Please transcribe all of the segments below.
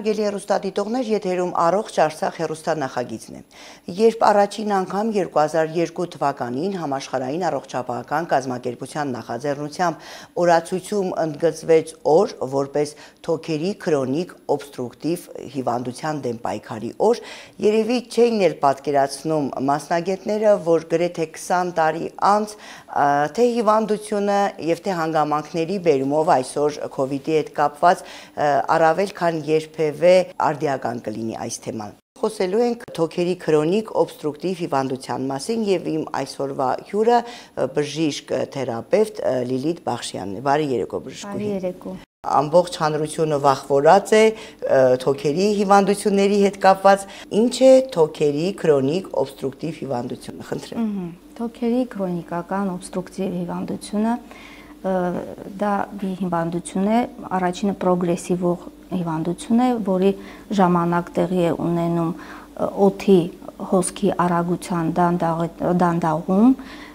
Հարգելի հեռուստադիտողներ, եթերում առողջ Արցախ հեռուստանախագիծն է։ Երբ առաջին անգամ 2002 թվականին համաշխարհային առողջապահական կազմակերպության նախաձեռնությամբ օրացույցում ընդգծվեց օր, որպես թոքերի քրոնիկ օբստրուկտիվ հիվանդության դեմ պայքարի օր, երևի չէին էլ պատկերացնում մասնագետները, որ գրեթե 20 տարի անց թե հիվանդությունը եւ թե հանգամանքների բերումով այսօր COVID-ի հետ կապված առավել քան երբևէ արդիական կլինի այս թեման։ Խոսելու ենք թոքերի քրոնիկ օբստրուկտիվ հիվանդության մասին եւ իմ այսօրվա հյուրը բժիշկ թերապևտ Լիլիթ Բախշյանն է։ Բարի երեկո բժշկուհի։ Բարի երեկո։ Ամբողջ հանրությունը վախվորած է թոքերի հիվանդությունների հետ կապված։ Ինչ է թոքերի քրոնիկ օբստրուկտիվ հիվանդությունը, խնդրեմ։ Թոքերի քրոնիկական օբստրուկտիվ հիվանդությունը դա մի հիվանդություն է, առաջինը պրոգրեսիվ հիվանդություն է, որի ժամանակ տեղի է ունենում օդի հոսքի արագության դանդաղում,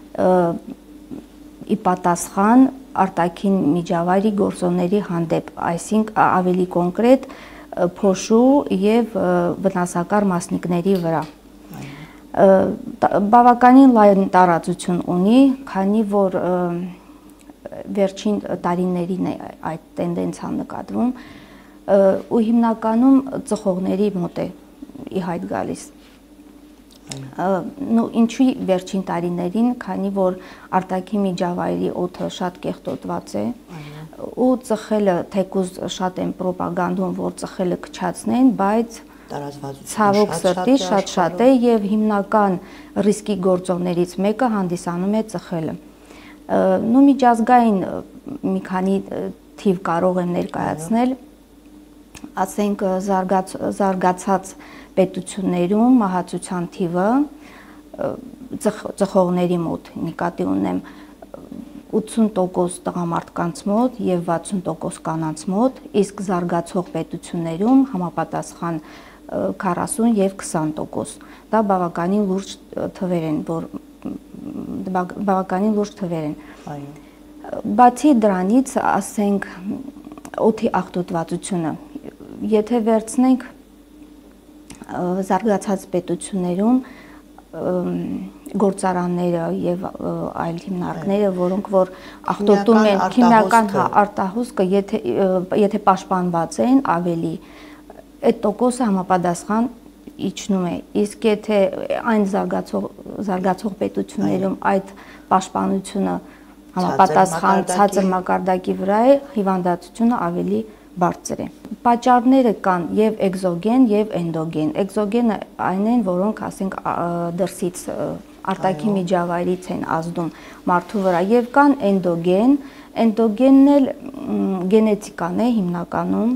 ի պատասխան արտաքին միջավայրի գործոնների հանդեպ, այսինքն ավելի կոնկրետ փոշու եւ վնասակար մասնիկների վրա։ Բավականին լայն տարածություն ունի, քանի որ վերջին տարիներին է այդ տենդենցիան նկատվում ու հիմնականում ծխողների մոտ է ի հայտ գալիս։ Ինչու վերջին տարիներին, քանի որ արտաքին միջավայրի օդը շատ կեղտոտված է ու ծխելը թեկուզ շատ են պրոպագանդում, որ ծխելը քչացնեն, բայց ցավոք սրտի շատ է եւ հիմնական ռիսկի գործոններից մեկը հանդիսանում է ծխելը։ Միջազգային մի քանի թիվ կարող եմ ներկայացնել, ասենք զարգացած պետություններում մահացության թիվը ծխողների մոտ նկատի ունեմ 80% տղամարդկանց մոտ եւ 60% կանանց մոտ, իսկ զարգացող պետություններում համապատասխան 40 եւ 20%։ Դա բավականին լուրջ թվեր են, Բացի դրանից, ասենք, օդի աղտոտվածությունը, եթե վերցնենք զարգացած պետություններում գործարանները եւ այլ հիմնարկները, որոնք որ աղտոտում են քիմիական արտահոսքը, եթե պաշտպանված են ավելի, այդ տոկոսը համապատասխան իջնում է, իսկ եթե այն զարգացող պետություններում այդ պաշտպանությունը համապատասխան ցածր մակարդակի վրա է, հիվանդացությունը ավելի բարձր է։ Պատճառները կան եւ էկզոգեն եւ էնդոգեն։ Էկզոգենը այն են, որոնք ասենք դրսից արտաքին միջավայրից են ազդում մարդու վրա եւ կան էնդոգեն։ Էնդոգենն էլ գենետիկան է հիմնականում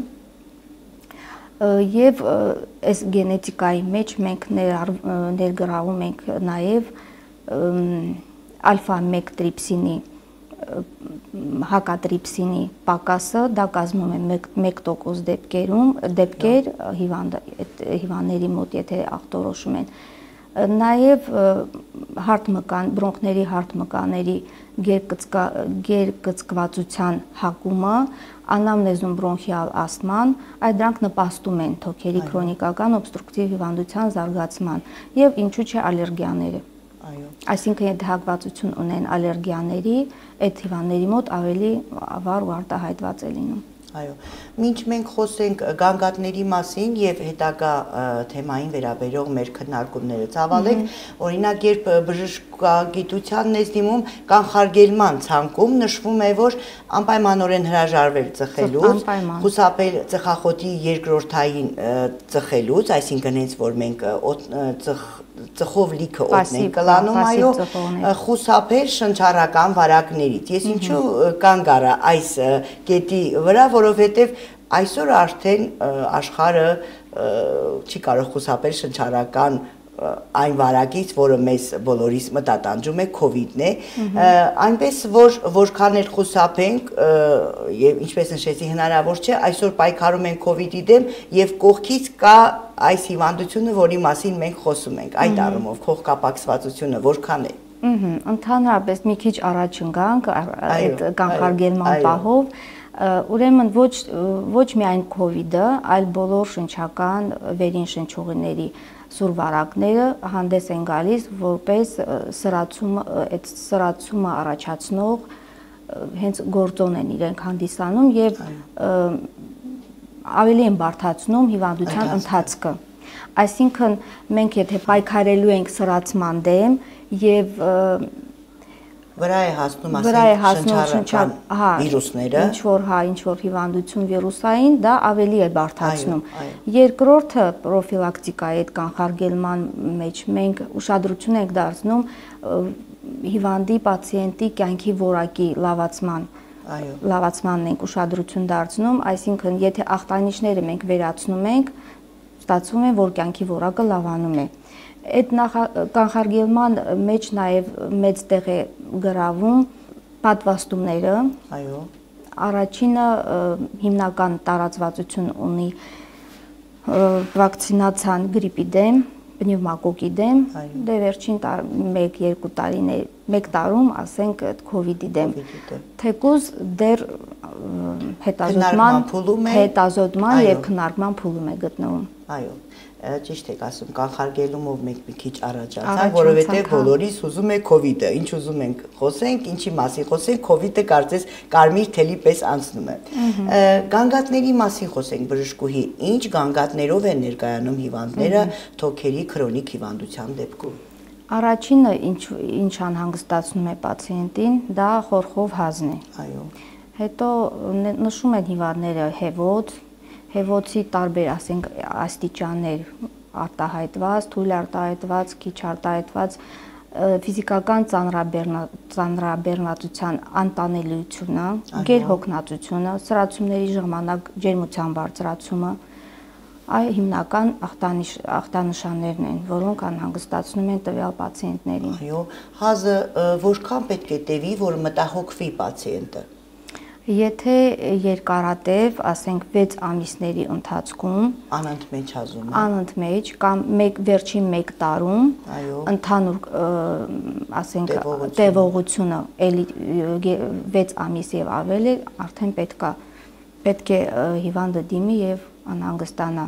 եւ այս գենետիկայի մեջ մենք ներգրավում ենք նաեւ ալֆա-1 տրիպսինի հակատրիպսինի պակասը, դա կազմում է 1% դեպքեր հիվանդների մոտ, եթե ախտորոշում են։ Նաեւ բրոնքների հարթմկաների գերկծկվածության հակումը, անամնեզում բրոնխիալ ասթման, այդ դրանք նպաստում են թոքերի քրոնիկական օբստրուկտիվ հիվանդության զարգացման եւ ինչու՞ չէ ալերգիաները։ Այսինքն եթե հակվածություն ունեն ալերգիաների, այդ հիվանդների մոտ ավելի վառ ու արտահայտված է լինում։ Այո, մինչ մենք խոսենք գանգատների մասին եւ հետագա թեմային վերաբերող մեր քննարկումները ցավալենք, օրինակ երբ բժշկագիտությանն է դիմում կանխարգելման ցանկում նշվում է, որ անպայմանորեն հրաժարվել ծխելուց, խուսափել ծխախոտի երկրորդային ծխելուց, այսինքն հենց որ մենք ծխով լիքը օդն ենք կլանում, այո, խուսափել շնչառական վարակներից։ Ես ինչու կանգ առա այս կետի վրա, որովհետև այսօր արդեն աշխարհը չի կարող խուսափել շնչառական այն վարակից, որը մեզ բոլորիս մտատանջում է, COVID-ն է, այնպես որ որքան էլ խուսափենք եւ ինչպես նշեցի հնարավոր չէ, այսօր պայքարում ենք COVID-ի դեմ եւ կողքից կա այս հիվանդությունը, որի մասին մենք խոսում ենք, այդ առումով քողկապակցվածությունը որքան է։ Ընդհանրապես մի քիչ առաջ ընկանք այդ կանխարգելման պահով, Ուրեմն ոչ միայն COVID-ը, այլ բոլոր շնչական վերին շնչուղիների սուրվարակները հանդես են գալիս որպես սրացումը առաջացնող հենց գործոն են իրենք հանդիսանում եւ ավելի են բարդացնում հիվանդության ընթացքը։ Այսինքն մենք եթե պայքարելու ենք սրացման դեմ եւ վրա է հասնում շնչառական վիրուսները, ինչ որ հիվանդություն վիրուսային, դա ավելի է բարդացնում։ Երկրորդը պրոֆիլակտիկայի այդ կանխարգելման մեջ մենք ուշադրություն ենք դարձնում հիվանդի պացիենտի կյանքի որակի լավացմանն ենք ուշադրություն դարձնում, այսինքն եթե ախտանիշները մենք վերացնում ենք, ստացվում է, որ կյանքի որակը լավանում է։ Այդ կանխարգելման մեջ նաև մեծ տեղ է գրավում պատվաստումները։ Այո։ Առաջինը հիմնական տարածվածություն ունի վակցինացիան գրիպի դեմ, պնևմակոկի դեմ, դե վերջին 1 տարում, ասենք, COVID-ի դեմ։ Թեկուզ դեռ հետազոտման եւ քննարկման փուլում է գտնվում։ Այո, ճիշտ եք ասում, կանխարգելումով մենք մի քիչ առաջացանք, որովհետև բոլորիս ուզում է COVID-ը, ինչ ուզում ենք խոսենք, ինչի մասին խոսենք, COVID-ը կարծես կարմիր թելի պես անցնում է։ Գանգատների մասին խոսենք, բժշկուհի, ինչ գանգատներով են ներկայանում հիվանդները թոքերի քրոնիկ հիվանդության դեպքում։ Առաջինը ինչ անհանգստացնում է պացիենտին, դա խորխով հազն է։ Այո։ Հետո նշում են հիվանդները հեվոցի տարբեր, ասենք, աստիճաններ արտահայտված, թույլ արտահայտված, քիչ արտահայտված, ֆիզիկական ծանրաբեռնվածության անտանելիությունը, գերհոգնածությունը, սրացումների ժամանակ ջերմության բարձրացումը, այ հիմնական ախտանշաններն են, որոնք անհանգստացնում են տվյալ պացիենտներին։ Այո, հազը որքան պետք է տևի, որ մտահոգվի պացիենտը։ Եթե երկարատև, ասենք 6 ամիսների ընթացքում, անընդմեջ հազում է։ Անընդմեջ կամ վերջին 1 տարում, ընդհանուր, ասենք, տևողությունը 6 ամիս եւ ավել է, արդեն պետք է հիվանդը դիմի եւ անհանգստանա։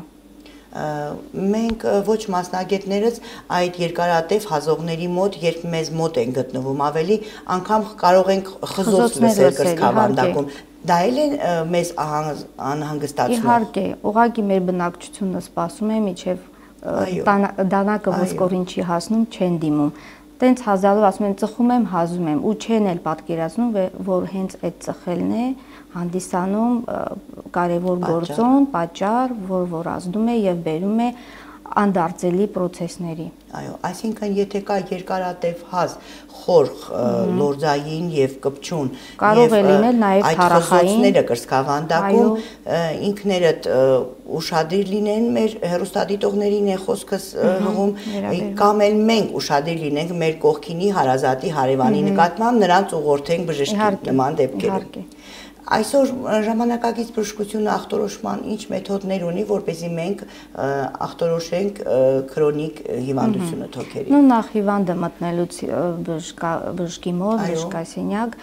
Մենք ոչ մասնագետներս այդ երկարատև հազողների մոտ, երբ մեզ մոտ են գտնվում, ավելի անգամ կարող ենք խզոց լսել կրծքավանդակում։ Դա էլ է մեզ անհանգստացնում։ Իհարկե, ուղղակի մեր բնակչությունը սպասում է, մինչև դանակը ոսկորին չի հասնում, չեն դիմում։ Տենց հազալով ասում են ծխում եմ, հազում եմ ու չեն էլ պատկերացնում, որ հենց այդ ծխելն է հանդիսանում կարևոր գործոն, պատճառ, որ ազդում է եւ բերում է անդարձելի process-ների։ Այո, այսինքն եթե կա երկարատև հազ, խորխ, լորձային եւ կպչուն, կարող է լինել նաեւ թարախային, խզոցները կրծքավանդակում, ինքներդ ուշադիր լինեն, մեր հեռուստադիտողներին է խոսքս հղում, կամ էլ մենք ուշադիր լինենք մեր կողքինի հարազատի հարևանի նկատմամբ, նրանց ուղղորդենք բժշկի նման դեպքերում։ Այսօր ժամանակակից բժշկությունը ախտորոշման ինչ մեթոդներ ունի, որպեսզի մենք ախտորոշենք քրոնիկ հիվանդությունը թոքերի։ Ну նախ հիվանդը մտնելուց բժշկի մոտ, բժշկասենյակ,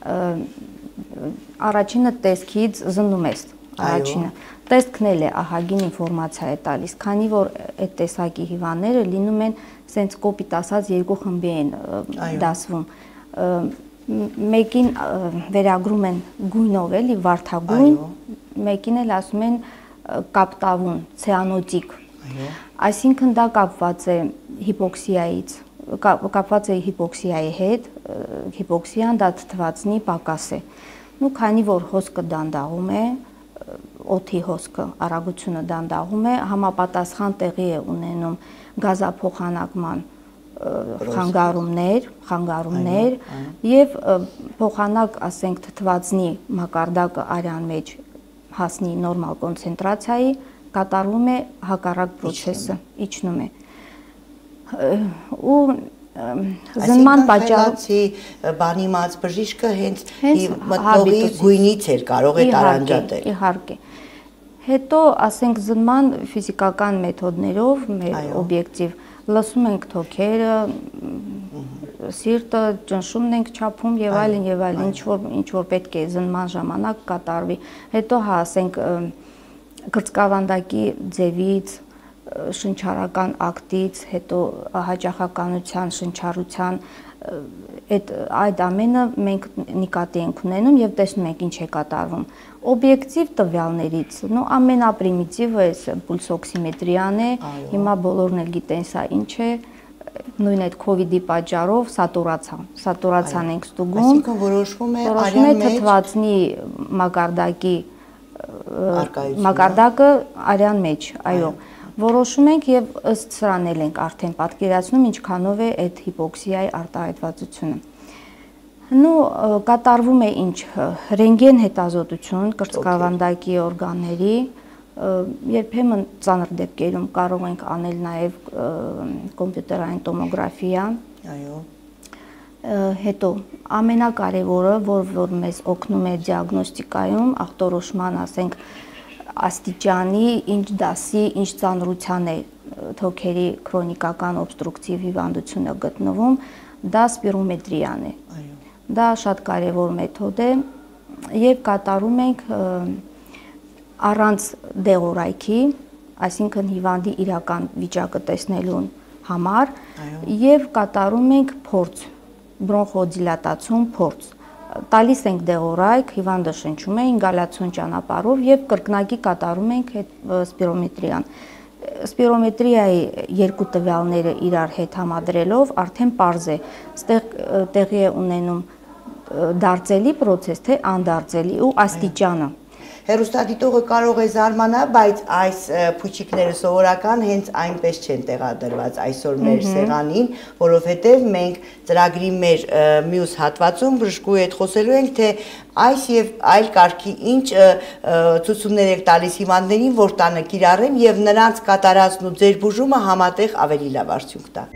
առաջինը տեսքից զննում ես, առաջինը։ Տեսքն էլ է ահագին ինֆորմացիա է տալիս, քանի որ այդ տեսակի հիվանդները լինում են սենց կոպիտ ասած երկու խմբի են դասվում։ Մեկին վերագրում են գույնով էլի վարդագույն, մեկին էլ ասում են կապտավուն, ցիանոտիկ։ Այսինքն դա կապված է հիպոքսիայի հետ, հիպոքսիան դա թթվածնի պակաս է։ Ու քանի որ հոսքը դանդաղում է, օդի հոսքը, արագությունը դանդաղում է, համապատասխան տեղի է ունենում գազափոխանակման խանգարումներ եւ փոխանակ, ասենք, թթվածնի մակարդակը արյան մեջ հասնի նորմալ կոնցենտրացիայի, կատարվում է հակառակ process-ը, իջնում է։ Ու զնման պատճառի բանիմաց բժիշկը հենց մտնողի գույնից էր կարող է տարանջատել։ Իհարկե։ Հետո, ասենք, զնման ֆիզիկական մեթոդներով, մեր օբյեկտիվ լսում ենք թոքերը, սիրտը, ճնշումն ենք չափում եւ այլն եւ այլն, ինչ որ պետք է զննման ժամանակ կատարվի։ Հետո հա, ասենք կրծքավանդակի ձևից, շնչառական ակտից, հետո հաճախականության, շնչառության այդ ամենը մենք նկատի ենք ունենում եւ տեսնում ենք ինչ է կատարվում։ Օբյեկտիվ տվյալներից, ամենապրիմիտիվը պուլսօքսիմետրիան է, հիմա բոլորն էլ գիտեն սա ինչ է, նույն այդ COVID-ի պատճառով սատուրացիան ենք ստուգում, այսինքն որոշվում է թթվածնի մակարդակը արյան մեջ, այո, որոշում ենք եւ ըստ սրան էլ ենք արդեն պատկերացնում ինչքանով է այդ հիպոքսիայի արտահայտվածությունը։ Կատարվում է ինչ, ռենտգեն հետազոտություն կրծքավանդակի օրգանների, երբեմն ծանր դեպքերում կարող ենք անել նաև կոմպյուտերային տոմոգրաֆիա։ Այո։ Հետո ամենակարևորը, որ մեզ օգնում է դիագնոստիկայում, ախտորոշման, ասենք, աստիճանի, ինչ դասի, ինչ ծանրության է թոքերի քրոնիկական օբստրուկտիվ հիվանդությունը գտնվում, դա սպիրոմետրիան է։ Դա շատ կարևոր մեթոդ է եւ կատարում ենք առանց դեղորայքի, այսինքն հիվանդի իրական վիճակը տեսնելու համար եւ կատարում ենք փորձ, բրոնխոդիլատացիոն փորձ։ Տալիս ենք դեղորայք, հիվանդը շնչում է ինգալացիոն ճանապարհով եւ կրկնակի կատարում ենք սպիրոմետրիան։ Սպիրոմետրիայի երկու տվյալները իրար հետ համադրելով արդեն պարզ է, տեղի է ունենում դարձելի process, թե անդարձելի ու աստիճանը։ Հեռուստադիտողը կարող է զարմանալ, բայց այս փուչիկները սովորական հենց այնպես չեն տեղադրված այսօր մեր սեղանին, որովհետև մենք ծրագրի մեր մյուս հատվածում բժշկուի հետ խոսելու ենք, թե այս եւ այլ կարգի ինչ ցուցումներ եք տալիս հիվանդներին, որ տանը կիրառեն եւ նրանց կատարածն ու ձեր բուժումը համատեղ ավելի լավ արդյունք տա։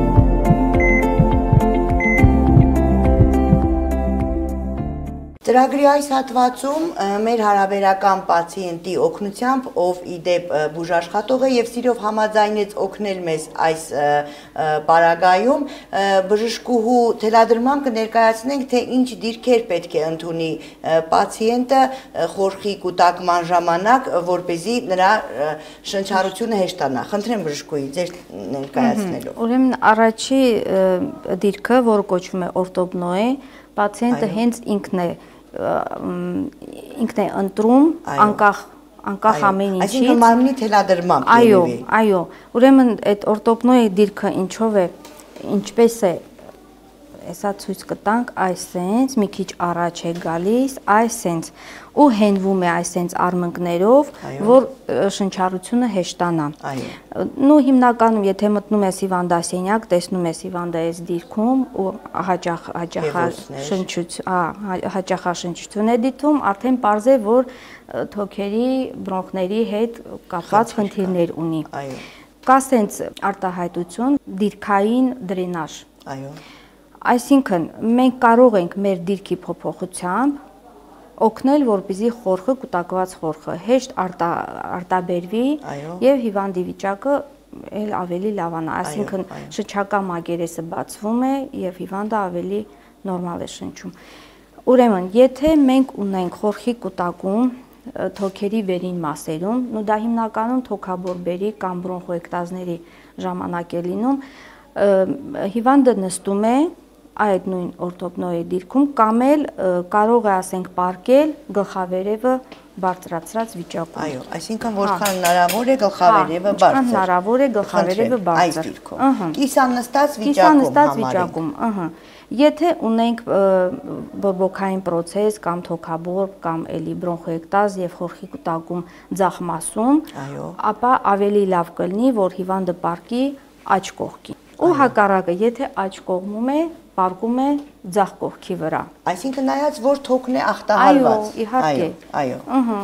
Ծրագրի այս հատվածում մեր հարաբերական պացիենտի օգնությամբ, ով իդեպ բուժաշխատող է եւ սիրով համաձայնեց օգնել մեզ այս պարագայում, բժշկուհու թելադրման կներկայացնենք, թե ինչ դիրքեր պետք է ընդունի պացիենտը խորխի կուտակման ժամանակ, որպեսզի նրա շնչառությունը հեշտանա։ Խնդրեմ բժշկուհի, ձեր ներկայացնելով։ Ուրեմն առաջի դիրքը, որը կոչվում է օրտոպնոե, պացիենտը հենց ինքն է ընտրում անկախ ամեն ինչից։ Այսինքն մարմնի թելադրմամբ։ Այո, ուրեմն այդ օրտոպնոյի դիրքը ինչով է, ինչպես է, հեսա ցույց կտանք, այսենց մի քիչ առաջ է գալիս, այսենց ու հենվում է այսենց արմունկներով, որ շնչառությունը հեշտանա։ Հիմնականում եթե մտնում ես հիվանդասենյակ, տեսնում ես հիվանդը այս դիրքում ու հաճախաշնչություն է դիտում, արդեն պարզ է, որ թոքերի, բրոնխների հետ կապված խնդիրներ ունի։ Կա սենց արտահայտություն, դիրքային դրենաժ։ Այսինքն մենք կարող ենք մեր դիրքի փոփոխությամբ օգնել, որպեսզի խորխը, կուտակված խորխը հեշտ արտաբերվի եւ հիվանդի վիճակը էլ ավելի լավանա, այսինքն շնչական մակերեսը բացվում է եւ հիվանդը ավելի նորմալ է շնչում։ Ուրեմն, եթե մենք ունենք խորխի կուտակում թոքերի վերին մասերում, դա հիմնականում թոքաբորբերի կամ բրոնխոէկտազների ժամանակ է լինում, հիվանդը նստում է այդ նույն օրտոպնոյի դիրքում կամ էլ կարող է ասենք պարկել գլխավերևը բարձրացրած վիճակում։ Այո, այսինքն որքան հնարավոր է գլխավերևը բարձր։ Որքան հնարավոր է գլխավերևը բարձր։ Կիսանստած վիճակում, Եթե ունենք բորբոքային process կամ թոքաբորբ կամ էլի բրոնխոէկտազ եւ խորխի կուտակում ձախ մասում, ապա ավելի լավ կլինի, որ հիվանդը պարկի աջ կողքին։ Ու հակառակը, եթե աջ կողմում է, պարկում է ձախ կողքի վրա։ Այսինքն նայած որ թոքն է ախտահարված։ Այո, իհարկե։ Այո։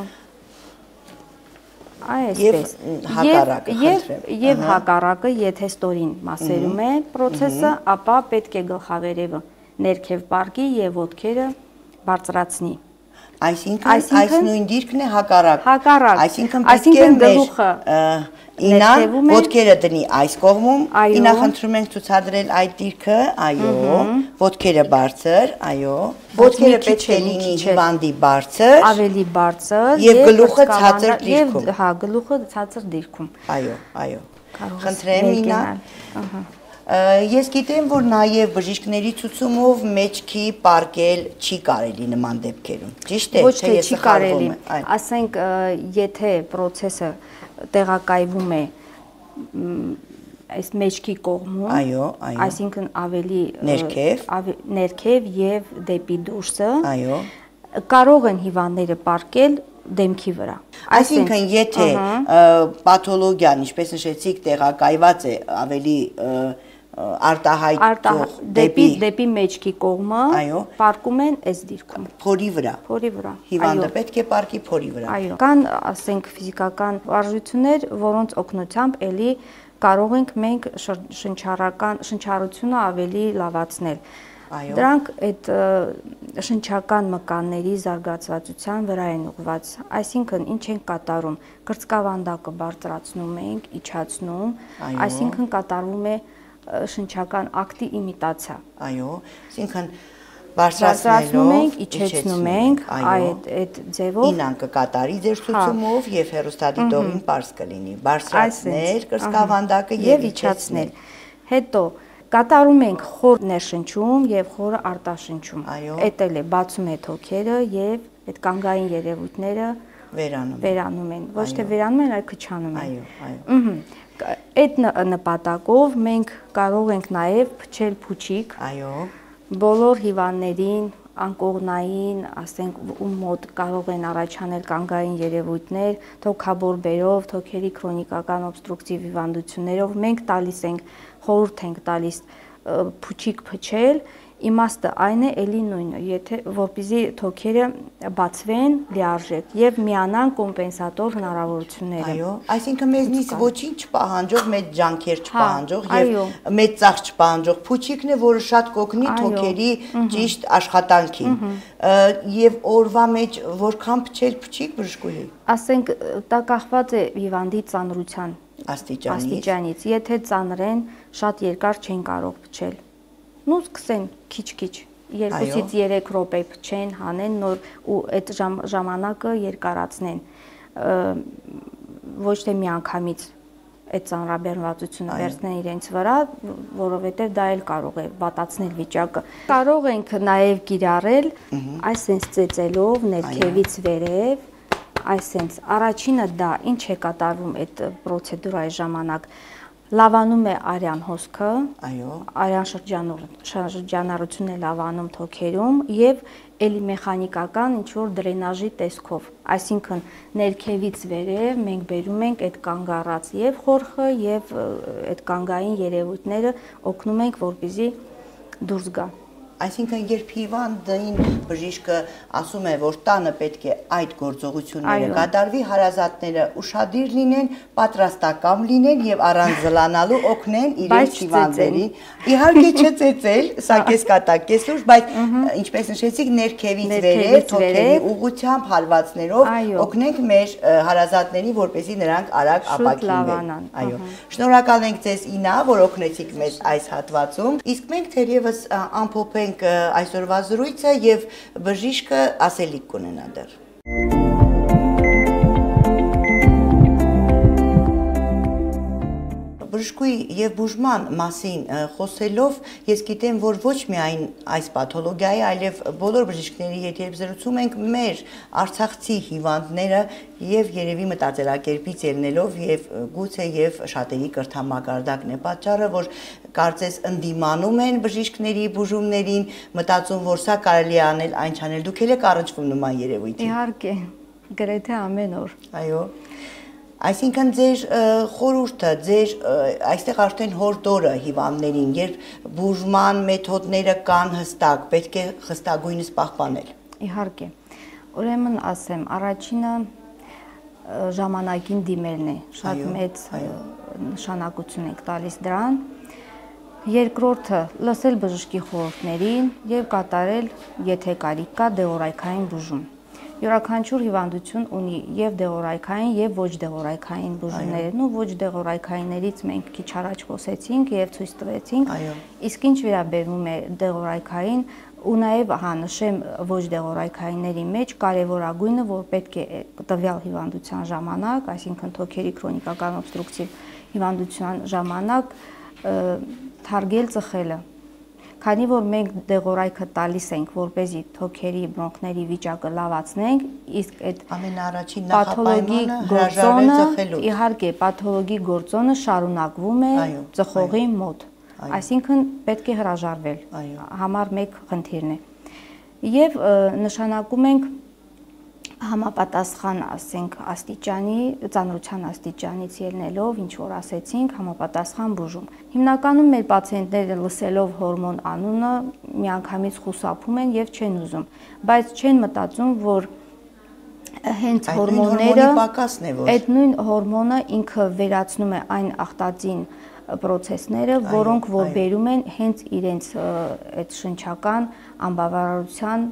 Այսպես։ Եվ հակառակը, եթե ստորին մասերում է process-ը, ապա պետք է գլխավերևը ներքև պարկի եւ ոտքերը բարձրացնի։ Այսինքն այս նույն դիրքն է հակառակ։ Այսինքն պետք է գլուխը ինան ոտքերը դնի այս կողմում, ինա խնդրում ենք ցուցադրել այդ դիրքը, այո, ոտքերը բարձր, այո, ոտքերը պետք է լինի հիվանդի բարձր, ավելի բարձր եւ գլուխը ցածր դիրքում։ Հա, գլուխը ցածր դիրքում։ Այո։ Խնդրեմ ինա։ Ես գիտեմ, որ նաև բժիշկների ցուցումով մեջքի պարկել չի կարելի նման դեպքերում։ Ճիշտ է, թե ես սխալվում եմ։ Ասենք, եթե process-ը տեղակայվում է այս մեջքի կողմում, այսինքն ավելի ներքև եւ դեպի դուրսը, կարող են հիվանդները պարկել դեմքի վրա։ Այսինքն, եթե պաթոլոգիան, ինչպես նշեցիք, տեղակայված է ավելի արտահայտող դեպի մեջքի կողմը, պարկում են այս դիրքում։ Փորի վրա։ Հիվանդը պետք է պարկի փորի վրա։ Այո։ Կան, ասենք, ֆիզիկական վարժություններ, որոնց օգնությամբ էլի կարող ենք մենք շնչառությունը ավելի լավացնել։ Դրանք այդ շնչական մկանների զարգացվածության վրա են ուղղված, այսինքն ինչ ենք կատարում, կրծքավանդակը բարձրացնում ենք, իջացնում, այսինքն կատարվում է շնչական ակտի իմիտացիա։ Այո, այսինքն բարձրացնում ենք, իջեցնում ենք, այդ ձևով ինան կկատարի ձեր ցուցումով եւ հեռուստադիտողին պարզ կլինի, բարձրացնել կրծքավանդակը եւ իջացնել։ Հետո կատարում ենք խոր ներշնչում եւ խորը արտաշնչում։ Էդ էլ է բացում է թոքերը եւ այդ կանգային երևույթները վերանում են։ Ոչ թե վերանում են, այլ քչանում են։ Այդ նպատակով մենք կարող ենք նաեւ փչել փուչիկ։ Բոլոր հիվանդներին անկողնային, ասենք, ում մոտ կարող են առաջանել կանգային երևույթներ, թոքաբոր բերով, թոքերի քրոնիկական օբստրուկտիվ հիվանդություններով, մենք տալիս ենք, խորհուրդ ենք տալիս փուչիկ փչել, իմաստը այն է էլի նույնը, եթե որպեսզի թոքերը բացվեն լիարժեք եւ միանան կոմպենսատոր հնարավորությունները։ Այո, այսինքն մեզնից ոչինչ չպահանջող, մեծ ջանքեր չպահանջող եւ մեծ ծախս չպահանջող փուչիկն է, որը շատ կօգնի թոքերի ճիշտ աշխատանքին։ Եվ օրվա մեջ որքան փչել փչիկ բժշկուհի։ Ասենք, դա կախված է հիվանդի ծանրության աստիճանից։ Եթե ծանր են, շատ երկար չեն կարող փչել։ Նու սկսեն քիչ-քիչ 2-ից 3 րոպե փչեն, հանեն նոր ու այդ ժամանակը երկարացնեն։ Ոչ թե միանգամից այդ ծանրաբեռնվածությունը վերցնեն իրենց վրա, որովհետև դա էլ կարող է վատացնել վիճակը։ Կարող ենք նաև կիրառել այսպես ծեծելով ներքևից վերև, այսպես առաջինը դա ինչ է կատարվում այդ պրոցեդուրայի ժամանակ։ Լավանում է արյան հոսքը, արյան շրջանառությունն է լավանում թոքերում եւ էլի մեխանիկական ինչ-որ դրենաժի տեսքով, այսինքն ներքևից վերև մենք բերում ենք այդ կանգառած եւ խորխը եւ այդ կանգային երևույթները օգնում ենք, որպեսզի դուրս գա։ Այսինքն, երբ հիվանդին բժիշկը ասում է, որ տանը պետք է այդ գործողությունները կատարվի, հարազատները ուշադիր լինեն, պատրաստակամ լինեն եւ առանց զլանալու օգնեն իրենց հիվանդներին։ Իհարկե չծեծել, սա կեսկատակեսուր, բայց ինչպես նշեցիք, ներքևից վերև, թոքերի ուղղությամբ հարվածներով օգնենք մեր հարազատներին, որպեսզի նրանք արագ ապակինվեն։ Այո։ Շնորհակալ ենք ձեզ Ինա, որ օգնեցիք մեզ այս հատվածում։ Իսկ մենք թերևս ամփոփենք այսօրվա զրույցը եւ բժիշկը ասելիք կունենա դեռ։ Բժշկուի եւ բուժման մասին խոսելով, ես գիտեմ, որ ոչ միայն այս պաթոլոգիայի, այլև բոլոր բժիշկների հետ երբ զրուցում ենք, մեր արցախցի հիվանդները եւ երևի մտածելակերպից ելնելով եւ գուցե եւ շատերի կրթամակարդակն է պատճառը, որ կարծես ընդդիմանում են բժիշկների բուժումներին, մտածում, որ սա կարելի է անել, այն չանել։ Դուք եք առնչվում նման երևույթի։ Իհարկե, գրեթե ամեն օր։ Այո։ Այսինքն ձեր խորհուրդը, ձեր այստեղ արդեն հորդորը հիվանդներին, երբ բուժման մեթոդները կան հստակ, պետք է խստագույնս պահպանել։ Իհարկե։ Ուրեմն ասեմ, առաջինը ժամանակին դիմելն է, շատ մեծ նշանակություն ենք տալիս դրան։ Երկրորդը լսել բժշկի խորհուրդներին եւ կատարել, եթե կարիք կա, դեորայքային բուժում։ յուրաքանչյուր հիվանդություն ունի եւ դեղորայքային եւ ոչ դեղորայքային բուժումներն ու ոչ դեղորայքայիններից մենք քիչ առաջ խոսեցինք եւ ցույց տվեցինք, իսկ ինչ վերաբերում է դեղորայքային ու նաև նշեմ ոչ դեղորայքայինների մեջ կարևորագույնը, որ պետք է տվյալ հիվանդության ժամանակ, այսինքն թոքերի քրոնիկական օբստրուկտիվ հիվանդության ժամանակ թարգել ծխելը, քանի որ մենք դեղորայքը տալիս ենք, որպեսզի թոքերի բրոնքների վիճակը լավացնենք, իսկ այդ ամենաառաջին պաթոլոգի գործոնը, իհարկե, պաթոլոգի գործոնը շարունակվում է ծխողի մոտ։ Այսինքն պետք է հրաժարվել, համար 1 խնդիրն է։ Եվ նշանակում ենք համապատասխան, ասենք, աստիճանի, ծանրության աստիճանից ելնելով, ինչ որ ասեցինք, համապատասխան բուժում։ Հիմնականում մեր պացիենտները լսելով հորմոն անունը միանգամից խուսափում են եւ չեն ուզում, բայց չեն մտածում, որ հենց հորմոնները, այդ նույն հորմոնը ինքը վերացնում է այն ախտածին պրոցեսները, որոնք որ բերում են հենց իրենց այդ շնչական անբավարարության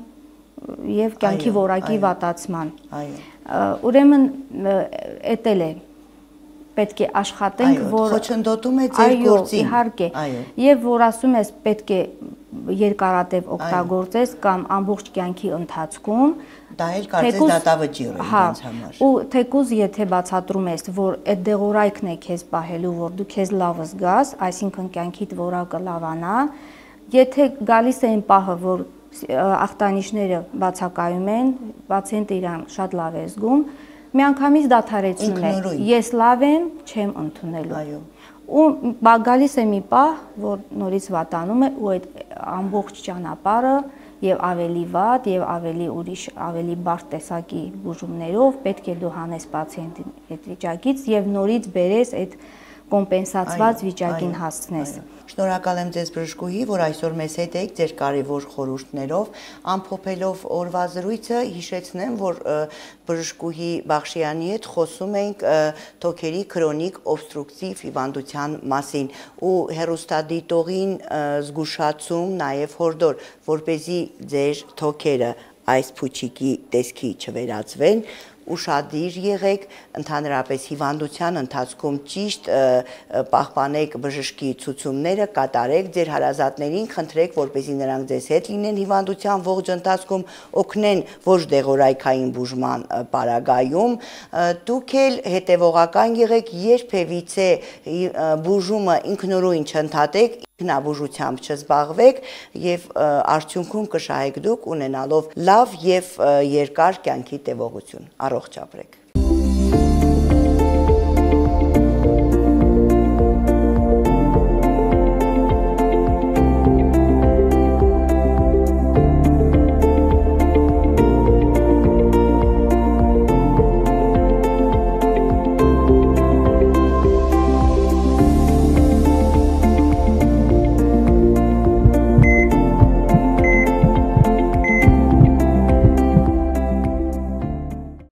եւ կյանքի որակի վատացման։ Ուրեմն էտել է պետք է աշխատենք, որ խոչընդոտում է ձեր գործին։ Իհարկե։ Եվ որ ասում ես պետք է երկարատև օգտագործես կամ ամբողջ կյանքի ընթացքում, դա էլ կարծես դատավճիռ է ինձ համար։ Ու թեկուզ եթե բացատրում ես, որ այդ դեղորայքն է քեզ պահելու, որ դու քեզ լավ զգաս, այսինքն կյանքիդ որակը լավանա, եթե գալիս է այն պահը, որ ախտանիշները բացակայում են, պացիենտը իրան շատ լավ է զգում, միանգամից դադարեցնում է, ես լավ եմ, չեմ ընդունելու։ Ու գալիս է մի պահ, որ նորից վատանում է ու այդ ամբողջ ճանապարհը եւ ավելի վատ եւ ավելի ուրիշ, ավելի բարդ տեսակի բուժումներով պետք է դու հանես պացիենտին այդ վիճակից եւ նորից բերես այդ կոմպենսացված վիճակին հասցնես։ Շնորհակալ եմ ձեզ բժշկուհի, որ այսօր մեզ հետ եք ձեր կարևոր խորհուրդներով, ամփոփելով օրվա զրույցը, հիշեցնեմ, որ բժշկուհի Բախշյանի հետ խոսում ենք թոքերի քրոնիկ օբստրուկտիվ հիվանդության մասին ու հեռուստադիտողին զգուշացում, նաև հորդոր, որպեսզի ձեր թոքերը այս փուչիկի տեսքի չվերածվեն, ուշադիր եղեք, ընդհանրապես հիվանդության ընթացքում ճիշտ պահպանեք բժշկի ցուցումները, կատարեք ձեր հարազատներին, խնդրեք, որպեսզի նրանք ձեզ հետ լինեն հիվանդության ողջ ընթացքում, օգնեն ոչ դեղորայքային բուժման պարագայում, դուք էլ հետևողական եղեք, երբևիցե բուժումը ինքնուրույն չընդհատեք, ինքնաբուժությամբ չզբաղվեք եւ արդյունքում կշահեք դուք ունենալով լավ եւ երկար կյանքի տևողություն։ Առողջ ապրեք։